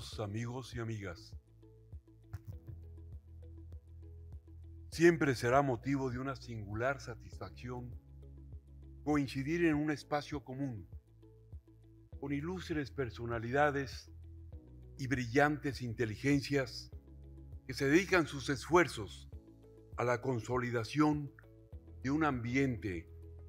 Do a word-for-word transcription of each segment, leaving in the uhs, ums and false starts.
Estimados amigos y amigas, siempre será motivo de una singular satisfacción coincidir en un espacio común con ilustres personalidades y brillantes inteligencias que se dedican sus esfuerzos a la consolidación de un ambiente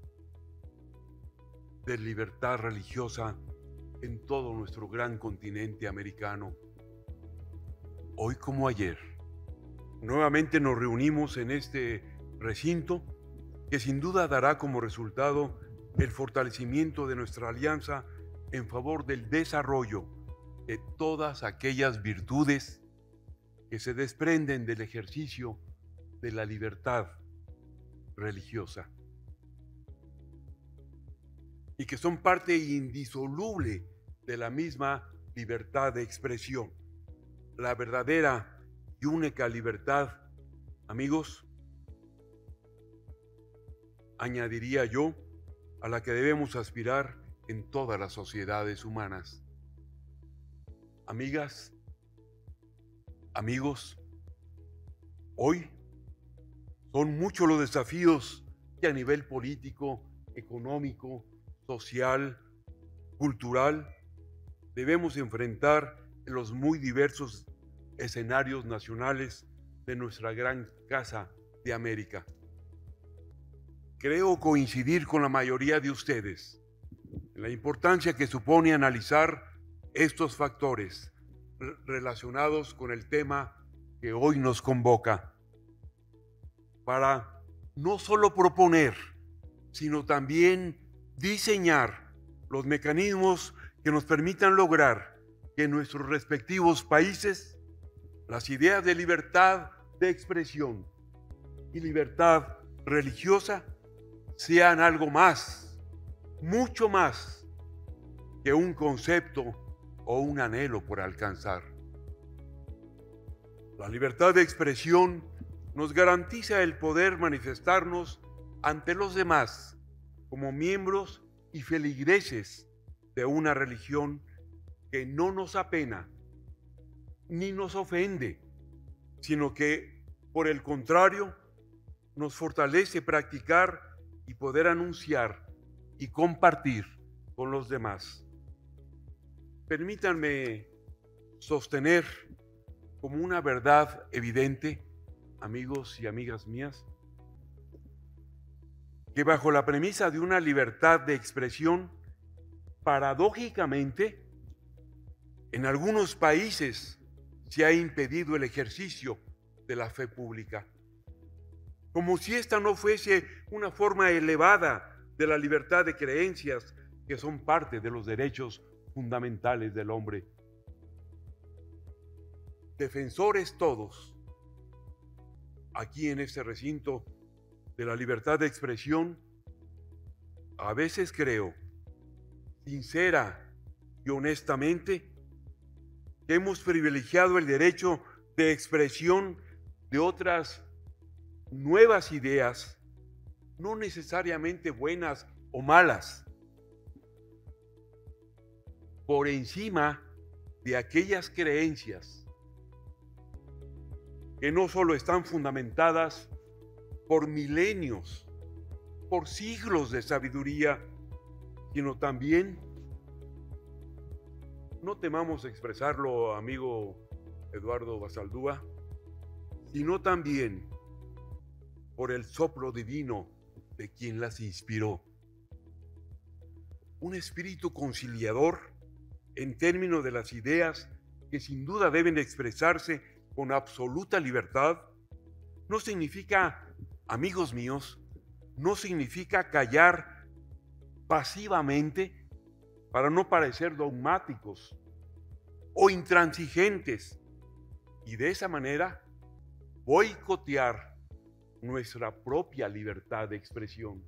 de libertad religiosa en todo nuestro gran continente americano. Hoy como ayer, nuevamente nos reunimos en este recinto que sin duda dará como resultado el fortalecimiento de nuestra alianza en favor del desarrollo de todas aquellas virtudes que se desprenden del ejercicio de la libertad religiosa y que son parte indisoluble de la misma libertad de expresión. La verdadera y única libertad, amigos, añadiría yo, a la que debemos aspirar en todas las sociedades humanas. Amigas, amigos, hoy son muchos los desafíos que a nivel político, económico, social, cultural, debemos enfrentar en los muy diversos escenarios nacionales de nuestra gran casa de América. Creo coincidir con la mayoría de ustedes en la importancia que supone analizar estos factores relacionados con el tema que hoy nos convoca, para no solo proponer, sino también diseñar los mecanismos que nos permitan lograr que en nuestros respectivos países las ideas de libertad de expresión y libertad religiosa sean algo más, mucho más que un concepto o un anhelo por alcanzar. La libertad de expresión nos garantiza el poder manifestarnos ante los demás como miembros y feligreses de una religión que no nos apena ni nos ofende, sino que, por el contrario, nos fortalece practicar y poder anunciar y compartir con los demás. Permítanme sostener como una verdad evidente, amigos y amigas mías, que bajo la premisa de una libertad de expresión, paradójicamente, en algunos países se ha impedido el ejercicio de la fe pública, como si esta no fuese una forma elevada de la libertad de creencias que son parte de los derechos fundamentales del hombre. Defensores todos, aquí en este recinto de la libertad de expresión, a veces creo, sincera y honestamente, que hemos privilegiado el derecho de expresión de otras nuevas ideas, no necesariamente buenas o malas, por encima de aquellas creencias que no solo están fundamentadas por milenios, por siglos de sabiduría, sino también, no temamos expresarlo, amigo Eduardo Basaldúa, sino también por el soplo divino de quien las inspiró. Un espíritu conciliador en términos de las ideas que sin duda deben expresarse con absoluta libertad, no significa, amigos míos, no significa callar pasivamente para no parecer dogmáticos o intransigentes y de esa manera boicotear nuestra propia libertad de expresión.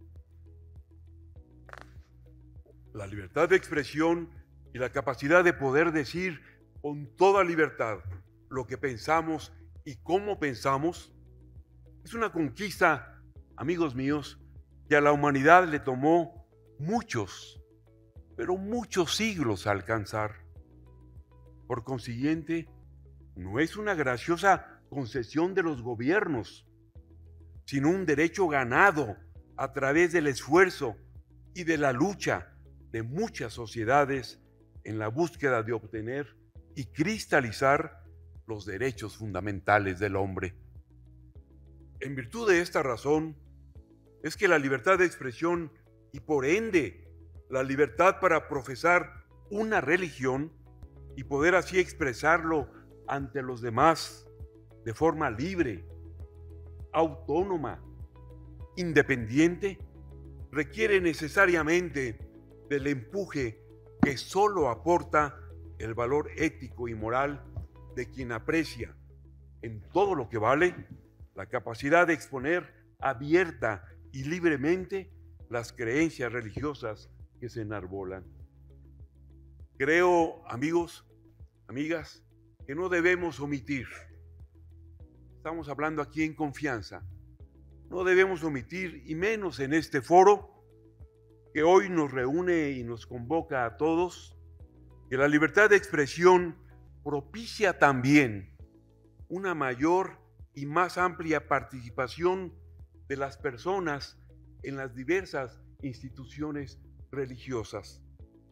La libertad de expresión y la capacidad de poder decir con toda libertad lo que pensamos y cómo pensamos es una conquista, amigos míos, que a la humanidad le tomó muchos, pero muchos siglos a alcanzar. Por consiguiente, no es una graciosa concesión de los gobiernos, sino un derecho ganado a través del esfuerzo y de la lucha de muchas sociedades en la búsqueda de obtener y cristalizar los derechos fundamentales del hombre. En virtud de esta razón, es que la libertad de expresión y por ende la libertad para profesar una religión y poder así expresarlo ante los demás de forma libre, autónoma, independiente, requiere necesariamente del empuje que solo aporta el valor ético y moral de quien aprecia en todo lo que vale la capacidad de exponer abierta y libremente las creencias religiosas que se enarbolan. Creo, amigos, amigas, que no debemos omitir, estamos hablando aquí en confianza, no debemos omitir, y menos en este foro que hoy nos reúne y nos convoca a todos, que la libertad de expresión propicia también una mayor y más amplia participación de las personas en las diversas instituciones religiosas.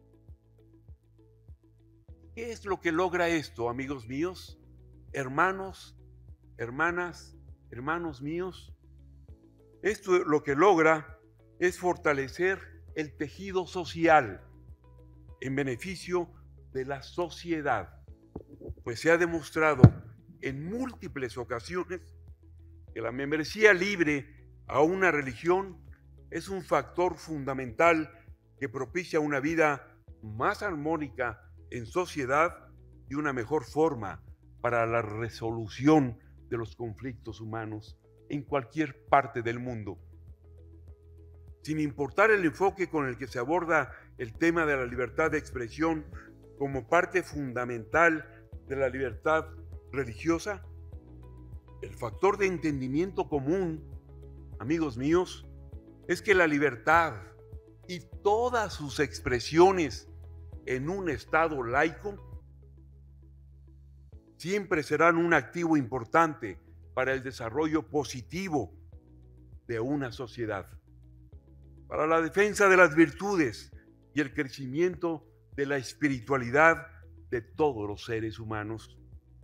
¿Qué es lo que logra esto, amigos míos, hermanos, hermanas, hermanos míos? Esto lo que logra es fortalecer el tejido social en beneficio de la sociedad, pues se ha demostrado en múltiples ocasiones que la membresía libre a una religión es un factor fundamental que propicia una vida más armónica en sociedad y una mejor forma para la resolución de los conflictos humanos en cualquier parte del mundo. Sin importar el enfoque con el que se aborda el tema de la libertad de expresión como parte fundamental de la libertad religiosa, el factor de entendimiento común, amigos míos, es que la libertad y todas sus expresiones en un Estado laico siempre serán un activo importante para el desarrollo positivo de una sociedad, para la defensa de las virtudes y el crecimiento de la espiritualidad de todos los seres humanos.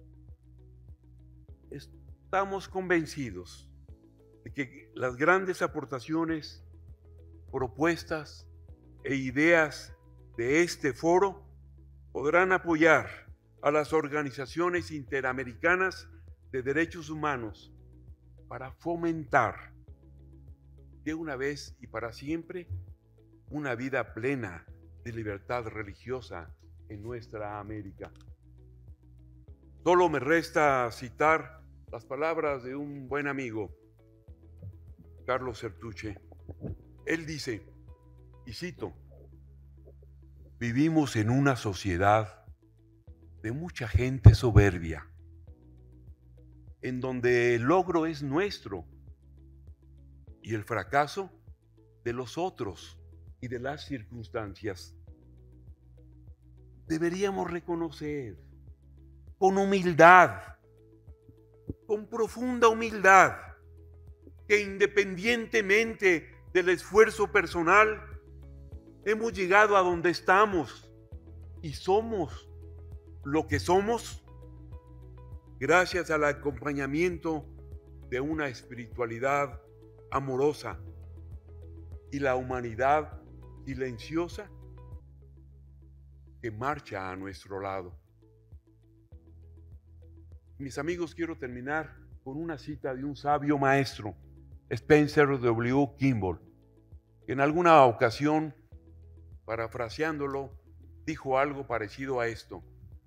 Estamos convencidos de que las grandes aportaciones, propuestas e ideas de este foro podrán apoyar a las organizaciones interamericanas de derechos humanos para fomentar de una vez y para siempre una vida plena de libertad religiosa en nuestra América. Solo me resta citar las palabras de un buen amigo, Carlos Sertuche. Él dice, y cito, vivimos en una sociedad de mucha gente soberbia, en donde el logro es nuestro y el fracaso de los otros y de las circunstancias. Deberíamos reconocer con humildad, con profunda humildad, que independientemente del esfuerzo personal, hemos llegado a donde estamos y somos lo que somos gracias al acompañamiento de una espiritualidad amorosa y la humanidad silenciosa que marcha a nuestro lado. Mis amigos, quiero terminar con una cita de un sabio maestro, Spencer W. Kimball, que en alguna ocasión, parafraseándolo, dijo algo parecido a esto.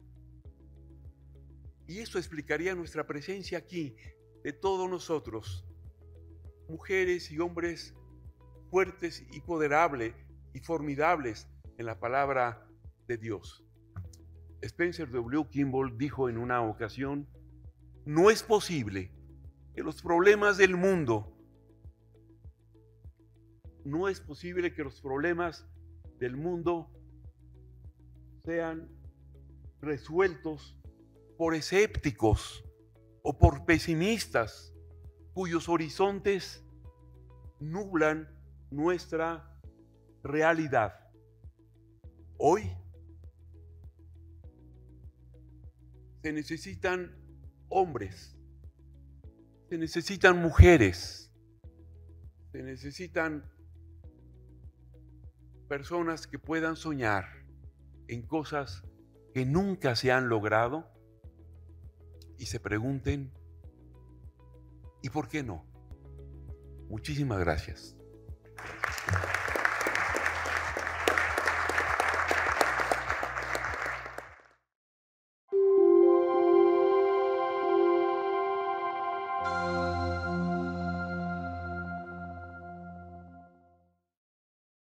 Y eso explicaría nuestra presencia aquí, de todos nosotros, mujeres y hombres fuertes y poderables y formidables en la palabra de Dios. Spencer W. Kimball dijo en una ocasión, no es posible que los problemas del mundo, no es posible que los problemas del mundo sean resueltos por escépticos o por pesimistas cuyos horizontes nublan nuestra realidad. Hoy se necesitan hombres, se necesitan mujeres, se necesitan personas que puedan soñar en cosas que nunca se han logrado y se pregunten, ¿y por qué no? Muchísimas gracias.